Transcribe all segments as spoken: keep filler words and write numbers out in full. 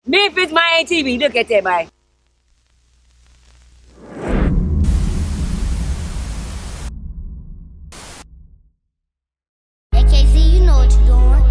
Memphis Miami T V. Look at that, boy. A K Z, you know what you're doing.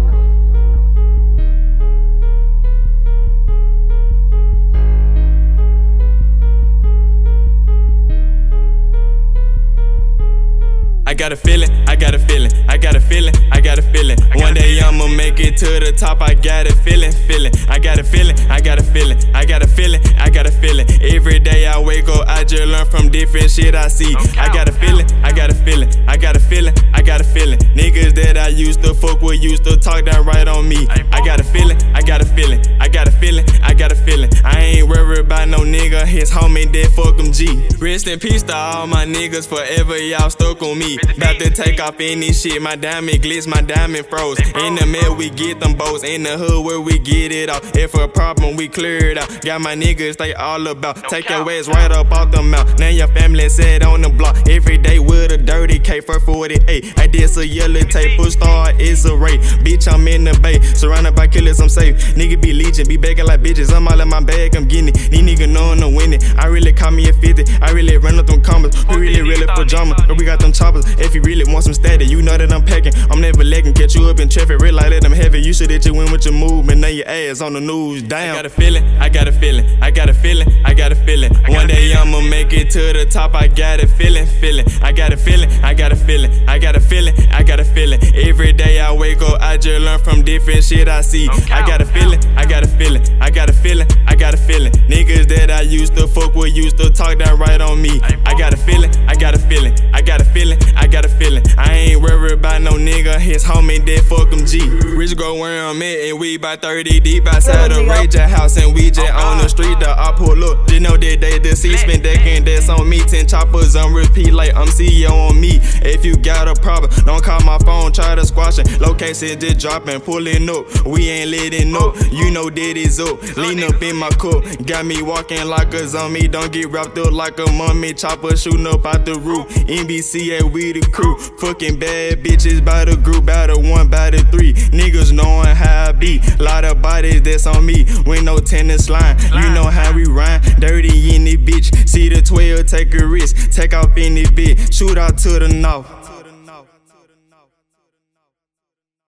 I got a feeling, I got a feeling, I got a feeling, I got a feeling. One day I'ma make it to the top, I got a feeling, feeling. I got a feeling, I got a feeling, I got a feeling, I got a feeling. Every day I wake up, I just learn from different shit I see. I got a feeling, I got a feeling, I got a feeling, I got a feeling. Niggas that I used to fuck with used to talk that right on me. I got a feeling, I got a feeling, I got a feeling, I got a feeling. I ain't worried about no nigga, his homie dead, fuck him G. Rest in peace to all my niggas, forever y'all stuck on me. About to take off any shit, my diamond glitz, my diamond froze. In the mail we get them bows, in the hood where we get it out. If a problem we clear it out. Got my niggas they all about. Take your ass right up off the mouth. Now your family sit on the block. Every day with a dirty K for forty-eight. I did some yellow tape, push star, it's a rape. Bitch, I'm in the bay, surrounded by killers, I'm safe. Nigga be leeching, be begging like bitches. I'm all in my bag, I'm getting it. These niggas knowin' I'm winning. I really call me a fifty. I really run up them commas. We really, really pajamas. But we got them choppers. If you really want some static, you know that I'm packing. I'm never lagging, catch you up in traffic, red light that I'm heavy. You should hit you in with your movement, now your ass on the news, damn. I got a feeling, I got a feeling, I got a feeling, I got a feeling. One day I'ma make it to the top, I got a feeling, feeling. I got a feeling, I got a feeling, I got a feeling, I got a feeling. Every day I wake up, I just learn from different shit I see. I got a feeling, I got a feeling, I got a feeling, I got a feeling. Niggas that I used to fuck with used to talk that right on me. I got a feeling, I got a feeling, I got a feeling, I got a feeling. I ain't worried about no nigga, his homie dead, fuck him G. Rich go where I'm at, and we by thirty deep outside the Ray J house, and we just on the street, the I pull up. They know that they deceased, spend decking that's on me. Ten choppers on repeat like I'm C E O on me. If you got a problem, don't call my phone, try to squash it. Location just dropping, pulling up, we ain't letting up. You know that is up, lean up in my cup. Got me walking like a zombie, don't get wrapped up like a mummy. Chopper shooting up out the roof, N B C, yeah, we the crew. Fucking bad bitches by the group, by the one, by the three. Niggas knowing how I be, lot of bodies that's on me. With no tennis line, you know how we rhyme. Dirty in the bitch, see the twelve, take a risk. Take off in the bitch, shoot out to the north.